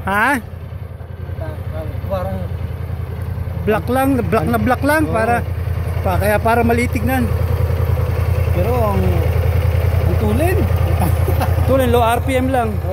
Ha? Parang Black lang, black lang para kaya para malitignan. pero ang tulin. Tulin low RPM lang.